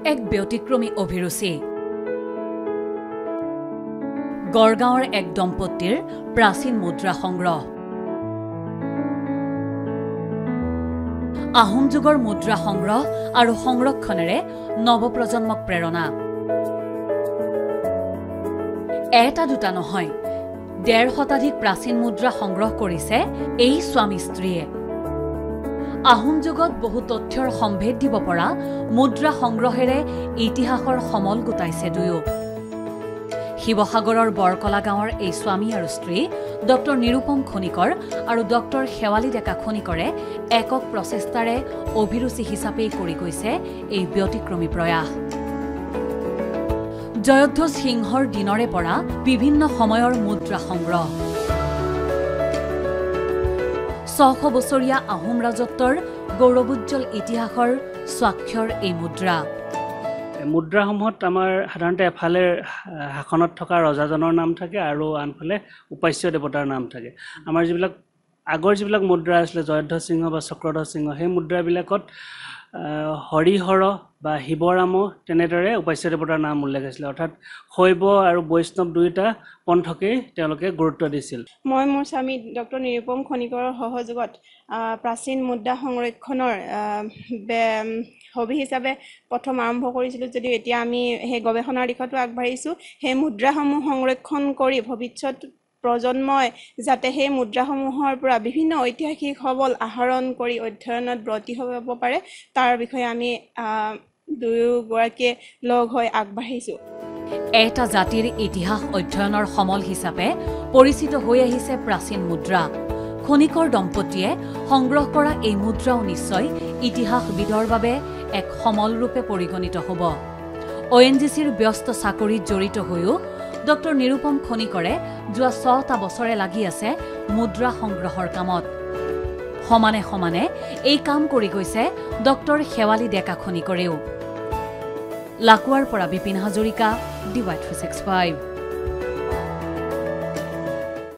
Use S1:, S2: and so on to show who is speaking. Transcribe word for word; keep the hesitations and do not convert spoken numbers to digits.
S1: এক ব্যতিক্ৰমী অভিৰুচি গড়গাঁৱৰ এক দম্পতীৰ প্ৰাচীন মুদ্ৰা সংগ্ৰহ আহোম যুগৰ মুদ্ৰা সংগ্ৰহ আৰু সংৰক্ষণেৰে নৱপ্ৰজন্মক প্ৰেৰণা এটা দুটা নহয় ডেৰ শতাধিক প্ৰাচীন মুদ্ৰা সংগ্ৰহ কৰিছে এই স্বামী স্ত্ৰীয়ে আহোম যুগত বহু তথ্যৰ সম্ভেদ দিব পৰা মুদ্ৰা সংগ্ৰহেৰে ইতিহাসৰ সমল গোটাইছে দুয়ো শিৱসাগৰৰ বৰকলা গাঁৱৰ এই স্বামী আৰু স্ত্ৰী ডক্টৰ নিৰুপম খনিকৰ আৰু ডক্টৰ শেৱালী ডেকা খনিকৰে একক প্ৰচেষ্টাৰে অভিৰুচি হিচাপে কৰি গৈছে এই ব্যতিক্ৰমী প্ৰয়াস জয়ধ্বজ সিংহৰ দিনৰে পৰা বিভিন্ন সময়ৰ মুদ্ৰা সংগ্ৰহ ছশ বছৰীয়া আহোম ৰাজত্বৰ গৌৰৱোজ্জ্বল ইতিহাসৰ স্বাক্ষৰ এই মুদ্ৰা
S2: মুদ্ৰাসমূহত আমাৰ সাধাৰণতে এফালে শাসনত থকা ৰজাজনৰ নাম থাকে আৰু আনফালে উপাস্য দেৱতাৰ নাম থাকে আমাৰ যিবিলাক আগৰ যিবিলাক মুদ্ৰা আছিলে জয়ধ্বজ সিংহ বা চক্ৰধ্বজ সিংহ সেই মুদ্ৰাবিলাকত হৰিহৰ বা শিৱৰাম তেনেদৰে উপাস্য দেৱতাৰ নাম উল্লেখ আছিল অৰ্থাৎ শৈৱ আৰু বৈষ্ণৱ দুইটা পন্থকেই তেওঁলোকে গুৰুত্ব দিছিল
S3: মই মোৰ স্বামী ডক্টৰ নিৰুপম খনিকৰ সহযোগত প্ৰাচীন মুদ্ৰা সংৰক্ষণৰ হবি হিচাপে প্ৰথম আৰম্ভ কৰিছিলোঁ যদিও এতিয়া আমি সেই গৱেষণাৰ দিশতো আগবাঢ়িছোঁ সেই মুদ্ৰাসমূহ সংৰক্ষণ কৰি ভৱিষ্যত প্ৰজন্মই যাতে সেই মুদ্ৰাসমূহৰ পৰা বিভিন্ন ঐতিহাসিক সবল আহৰণ কৰি অধ্যয়নত ব্ৰতী হ'ব পাৰে তাৰ বিষয়ে আমি দুয়োগৰাকীয়ে লগ হৈ আগবাঢ়িছোঁ
S1: এটা জাতিৰ ইতিহাস অধ্যয়নৰ সমল হিচাপে পৰিচিত হৈ আহিছে প্ৰাচীন মুদ্ৰা খনিকৰ দম্পতীয়ে সংগ্ৰহ কৰা এই মুদ্ৰাও নিশ্চয় ইতিহাসবিদৰ বাবে এক সমল ৰূপে পৰিগণিত হ'ব অ এন জি চিৰ ব্যস্ত চাকৰিত জড়িত হৈও ডক্টৰ নিৰুপম খনিকৰে যোৱা ছটা বছৰে লাগি আছে মুদ্ৰা সংগ্ৰহৰ কামত সমানে সমানে এই কাম কৰি গৈছে ডক্টৰ শেৱালী ডেকা খনিকৰেও লাকুৱাৰ পৰা Bipin Hazarika D Y three six five